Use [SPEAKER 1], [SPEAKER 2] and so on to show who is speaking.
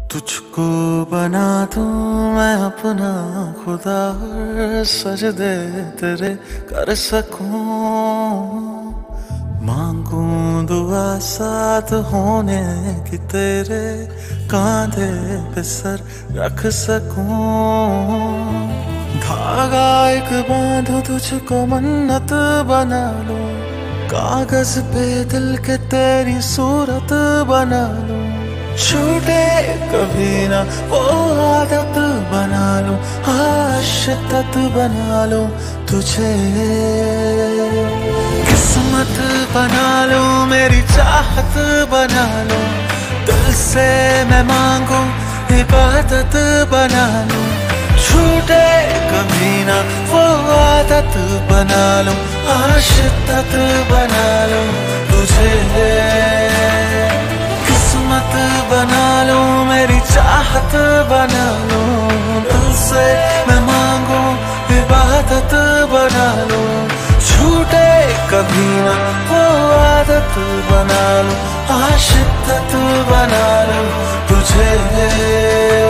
[SPEAKER 1] तुझको बना दूं मैं अपना खुदा, और सजदे तेरे कर सकूं। मांगूं दुआ साथ होने की, तेरे कांधे पे सर रख सकूं। धागा एक बांधो तुझको मन्नत बना लूं, कागज पे दिल के तेरी सूरत बना लूं। छूटे कभी ना वो आदत बना लूं, आशिकत बना लूं तुझे। किस्मत बना लूं, मेरी चाहत बना लूं, दिल से मैं मांगूं इबादत बना लूं। छूटे कभी ना वो आदत बना लूं, आशिकत बना लूं तुझे। किस्मत बना लूं, मेरी चाहत बना लूं, दिल से मैं मांगूं इबादत बना लूं। छूटे कभी ना वो आदत बना लूं, आशिकत बना लूं तुझे।